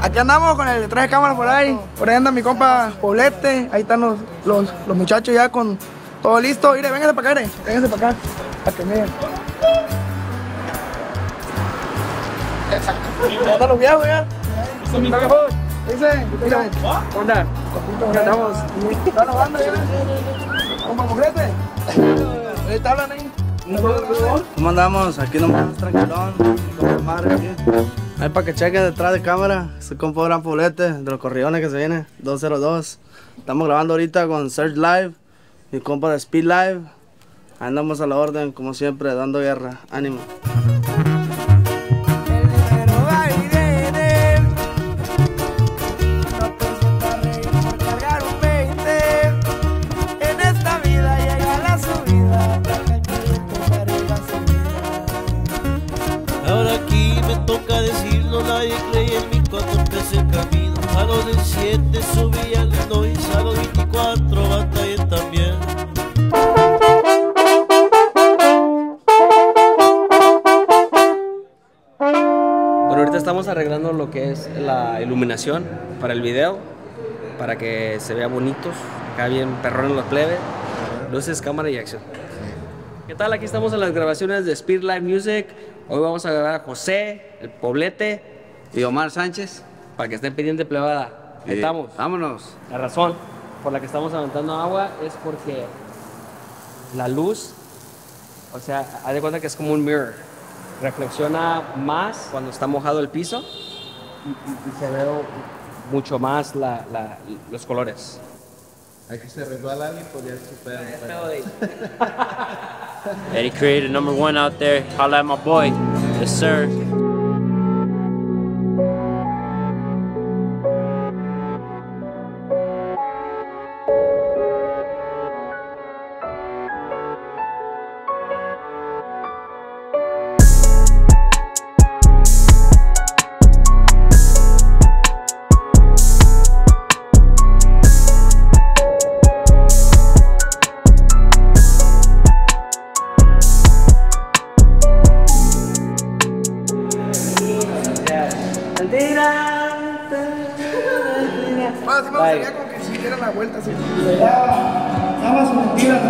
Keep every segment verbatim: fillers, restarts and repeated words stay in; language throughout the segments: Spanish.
Aquí andamos con el detrás de cámara por ahí. Por ahí anda mi compa Poblete. Ahí están los, los, los muchachos ya con todo listo. Mire, vénganse para acá, mire. Vénganse para acá. Para que miren. Ya están los viejos ya. Dice, mira, ¿cómo andan? ¿Qué andamos? ¿Está la banda ya? ¿Compa Poblete? Ahí está hablan ahí. ¿Cómo andamos? Aquí nomás tranquilón, con madre aquí. Ahí para que chequen detrás de cámara, soy compa Gran Poblete, de los corriones que se viene, dos cero dos. Estamos grabando ahorita con Search Live, mi compa de Speed Live. Andamos a la orden, como siempre, dando guerra. Ánimo. Ahora aquí me toca decirlo, nadie cree en mí cuando empecé el camino. A los diecisiete subí al Illinois, a los veinticuatro batallé también. Bueno, ahorita estamos arreglando lo que es la iluminación para el video, para que se vea bonitos, acá bien perrón en los plebes, luces, cámara y acción. ¿Qué tal? Aquí estamos en las grabaciones de Speed Live Music. Hoy vamos a grabar a José, el Poblete Y Omar Sánchez. para que estén pendientes, plebada. Ahí Eh, estamos. Vámonos. La razón por la que estamos aventando agua es porque la luz, o sea, haz de cuenta que es como un mirror. Reflexiona más cuando está mojado el piso y, y- y se ve mucho más la- la- los colores. Aquí se resbala y podría superar. Eddie Creator, number one out there. Holla at my boy. Yes, sir. Bueno, sí me gustaría como que si diera la vuelta así. Daba su mentira.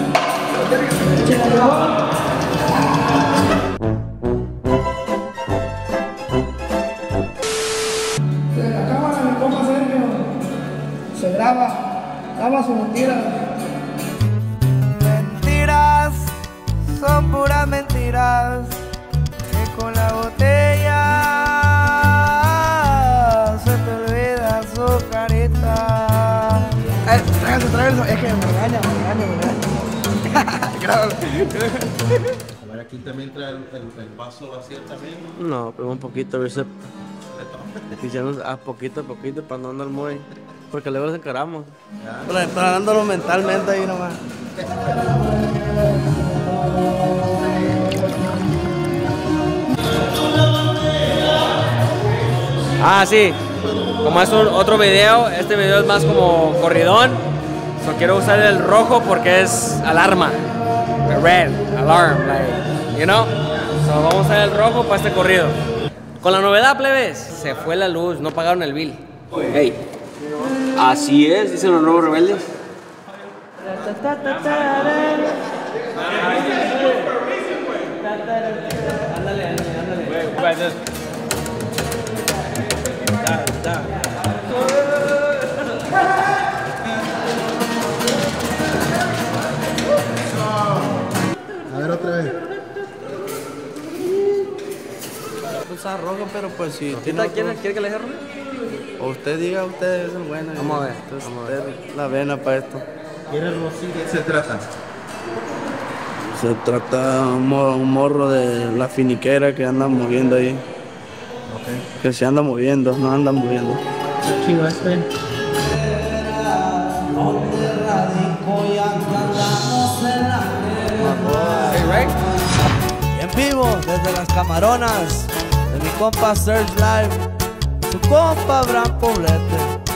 De la cámara mi compa Sergio se graba, daba su mentira. Mentiras, son puras mentiras, que con la botella se te olvida su carita. Eh, tráigase, tráigase, es que me regaña, me regaña, me regaña. Claro. A ver, aquí también trae el, el, el vaso vacío también. No, pero un poquito, a ver si... Diciendo a poquito a poquito para no andar muy... Porque luego los encaramos. Pero preparándolo mentalmente ahí nomás. Ah, sí. Como es un otro video, este video es más como corridón. So quiero usar el rojo porque es alarma. The red, alarm, like, you know? So vamos a usar el rojo para este corrido. Con la novedad, plebes, se fue la luz, no pagaron el bill. Hey, así es, dicen los nuevos rebeldes. Ándale, ándale, ándale. A ver, otra vez. Usar rojo, pero pues si tiene ¿Quiere, otro- ¿Quiere que le cierre? O usted diga, usted es el bueno. Vamos a ver, Entonces, vamos a ver. usted la vena para esto. ¿Quieres rosita? ¿De qué se trata? Se trata de un, mo- un morro de la finiquera que anda moviendo ahí. Que se anda moviendo, no anda moviendo. Chivo este. Hey, right? Y en vivo, desde las camaronas, de mi compa Search Live, su compa Gran Poblete.